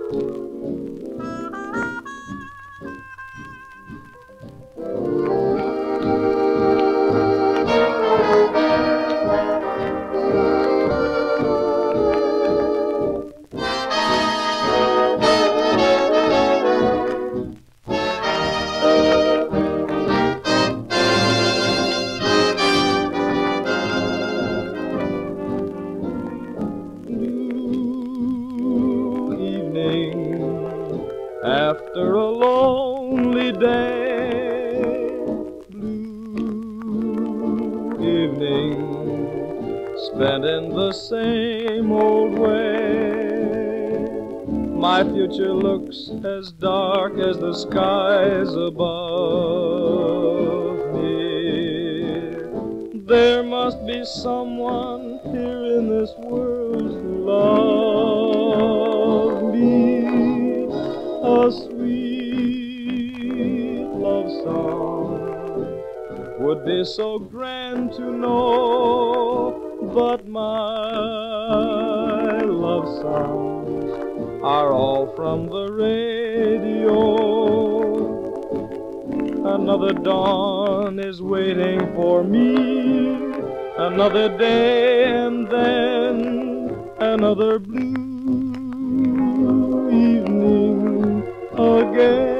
After a lonely day, blue evening, spent in the same old way. My future looks as dark as the skies above me. There must be someone here in this world who loves me. A sweet love song would be so grand to know, but my love songs are all from the radio. Another dawn is waiting for me, another day, and then another blue evening again.